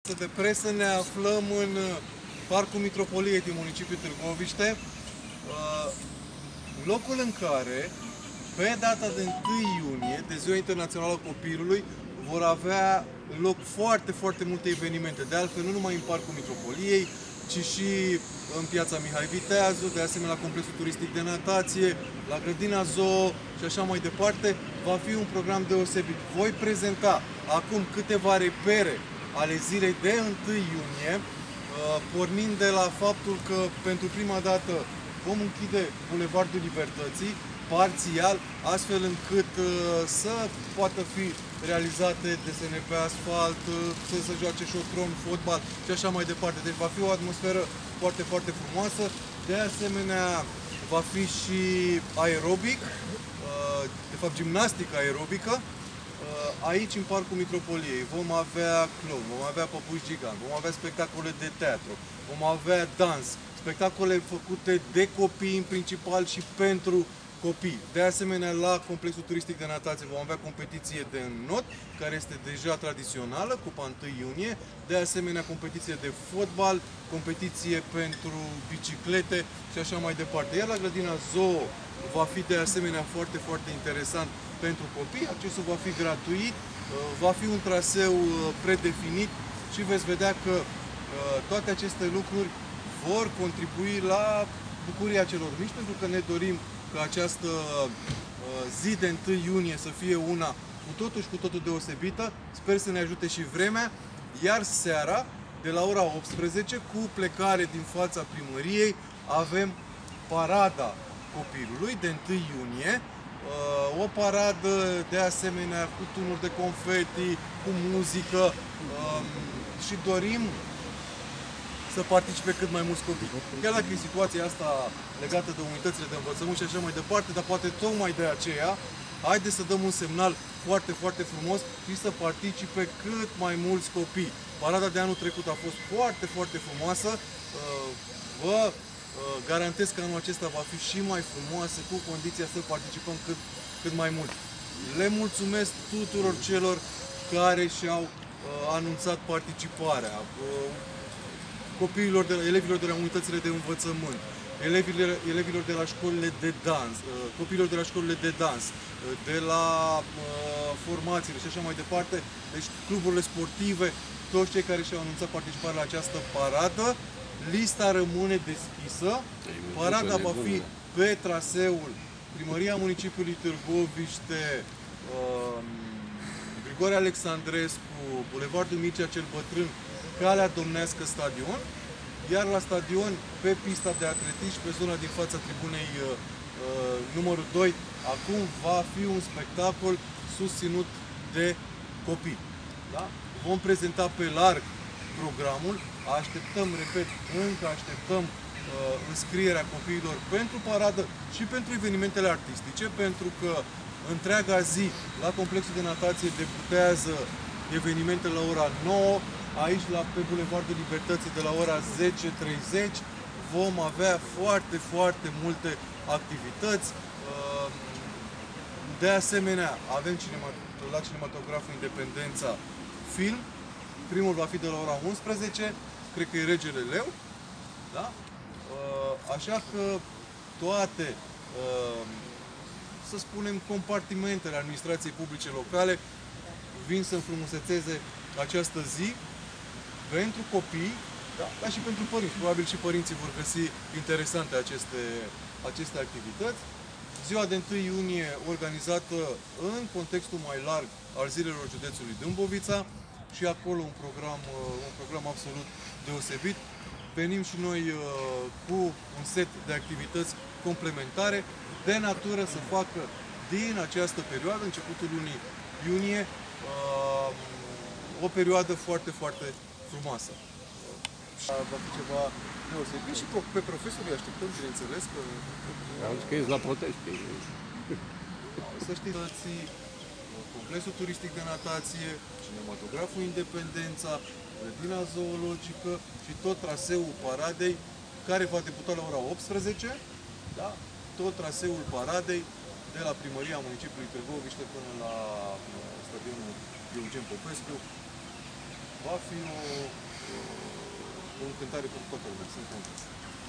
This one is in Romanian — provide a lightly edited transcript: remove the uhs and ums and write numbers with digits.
față de presă ne aflăm în Parcul Mitropoliei din municipiul Târgoviște, locul în care, pe data de 1 iunie, de Ziua Internațională a Copilului, vor avea loc foarte multe evenimente. De altfel, nu numai în Parcul Mitropoliei, ci și în Piața Mihai Viteazu, de asemenea la Complexul Turistic de Natație, la Grădina Zoo și așa mai departe. Va fi un program deosebit. Voi prezenta acum câteva repere ale zilei de 1 iunie, pornind de la faptul că pentru prima dată vom închide Bulevardul Libertății, parțial, astfel încât să poată fi realizate desene pe asfalt, să se joace șotron, fotbal și așa mai departe. Deci va fi o atmosferă foarte frumoasă. De asemenea, va fi și aerobic, de fapt gimnastică aerobică. Aici, în Parcul Mitropoliei, vom avea clown, vom avea păpuși giganți, vom avea spectacole de teatru, vom avea dans, spectacole făcute de copii în principal și pentru copii. De asemenea, la Complexul Turistic de Natație vom avea competiție de înnot, care este deja tradițională, Cupa 1 iunie, de asemenea competiție de fotbal, competiție pentru biciclete și așa mai departe. Iar la Grădina Zoo va fi de asemenea foarte interesant pentru copii, accesul va fi gratuit, va fi un traseu predefinit și veți vedea că toate aceste lucruri vor contribui la bucuria celor mici, pentru că ne dorim ca această zi de 1 iunie să fie una cu totul deosebită. Sper să ne ajute și vremea, iar seara, de la ora 18, cu plecare din fața primăriei, avem parada copilului de 1 iunie, o paradă de asemenea cu tunuri de confeti, cu muzică și dorim să participe cât mai mulți copii. Chiar dacă e situația asta legată de unitățile de învățământ și așa mai departe, dar poate tocmai de aceea, haideți să dăm un semnal foarte frumos și să participe cât mai mulți copii. Parada de anul trecut a fost foarte frumoasă. Vă garantez că anul acesta va fi și mai frumoasă, cu condiția să participăm cât mai mult. Le mulțumesc tuturor celor care și-au anunțat participarea, copiilor, elevilor de la unitățile de învățământ, elevilor de la școlile de dans, copiilor de la școlile de dans, de la formațiile și așa mai departe, deci cluburile sportive, toți cei care și-au anunțat participarea la această paradă. Lista rămâne deschisă. Parada va fi pe traseul Primăria Municipiului Târgoviște, Grigore Alexandrescu, Bulevardul Mircea cel Bătrân, Calea Domnească, Stadion, iar la stadion, pe pista de atletism, pe zona din fața tribunei numărul 2, acum va fi un spectacol susținut de copii. Da? Vom prezenta pe larg programul, încă așteptăm înscrierea copiilor pentru paradă și pentru evenimentele artistice, pentru că întreaga zi la Complexul de Natație debutează evenimentele la ora 9, aici pe Bulevardul Libertății de la ora 10:30 vom avea foarte multe activități. De asemenea, avem la Cinematograful Independența film. Primul va fi de la ora 11, cred că e Regele Leu. Da? Așa că toate, să spunem, compartimentele administrației publice locale vin să înfrumusețeze această zi pentru copii, da, dar și pentru părinți. Probabil și părinții vor găsi interesante aceste activități. Ziua de 1 iunie organizată în contextul mai larg al zilelor județului Dâmbovița și acolo un program absolut deosebit. Venim și noi cu un set de activități complementare de natură să facă din această perioadă, începutul lunii iunie, o perioadă foarte frumoasă. Va fi ceva deosebit și pe profesori așteptăm, bineînțeles, că... Că ești la proteste. Să știți, Complexul Turistic de Natație, Cinematograful Independența, Grădina Zoologică și tot traseul paradei, care va debuta la ora 18, da? Tot traseul paradei de la Primăria Municipiului Târgoviște până la stadionul Eugen Popescu. va fi o încântare pentru toată lumea, sunt convins.